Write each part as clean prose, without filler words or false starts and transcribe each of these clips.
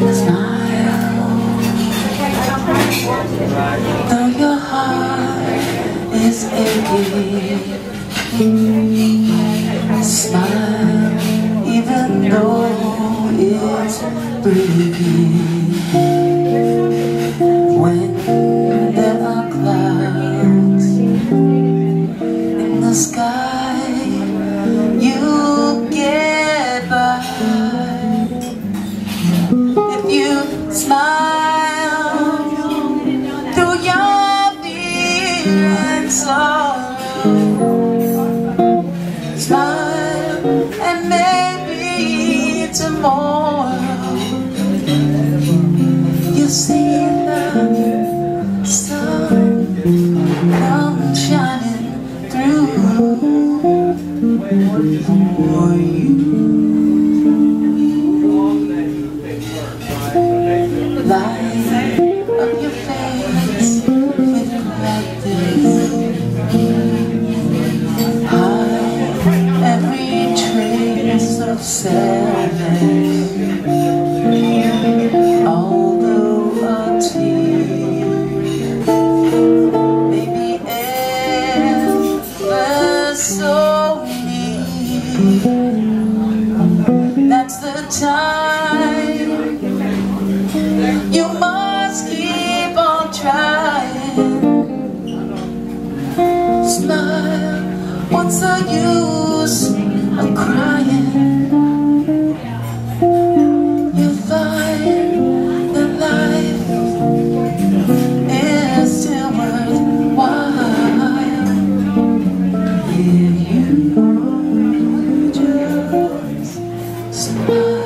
Though your heart is aching, smile even though it's breaking. When there are clouds in the sky, you get by. If you smile through your fear and sorrow, smile and maybe tomorrow you'll see the sun come shining through for you. Light up your face with practice. Hide every trace of sadness. Although a tear may be ever so near, that's the time you must keep on trying. Smile, what's the use of crying? You'll find that life is still worthwhile if you just smile.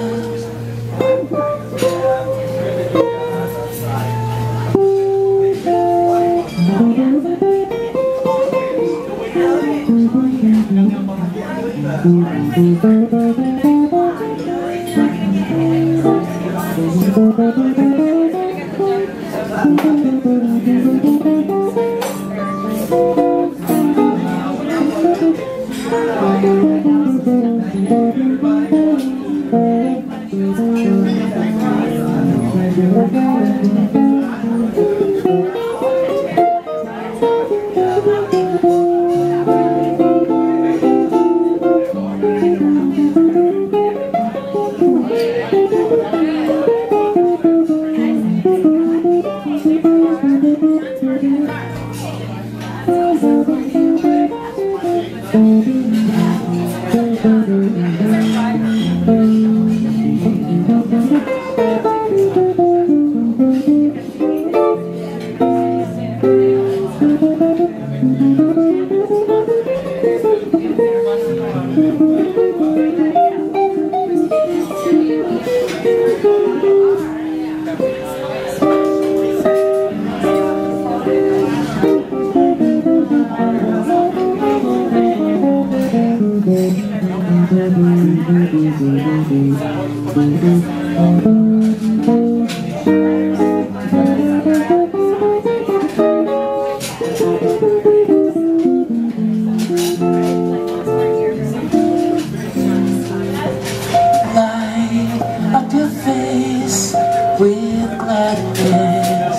Light up your face with gladness.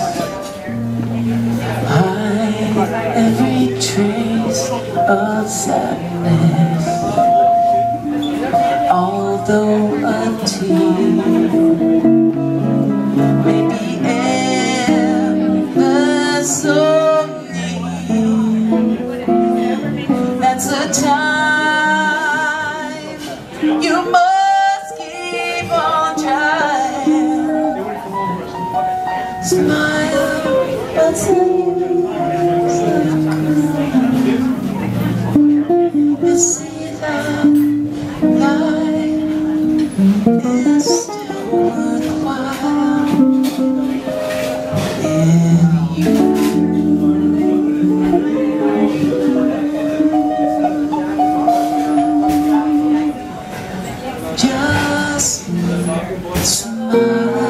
Hide every trace of sadness. Although a tear may be ever so near, that's a time you must keep on trying. Smile, what's the use of crying? You see that life is still worthwhile if you just smile.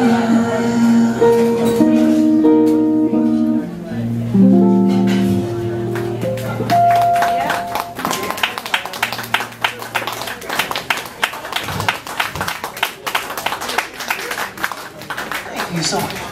You suck.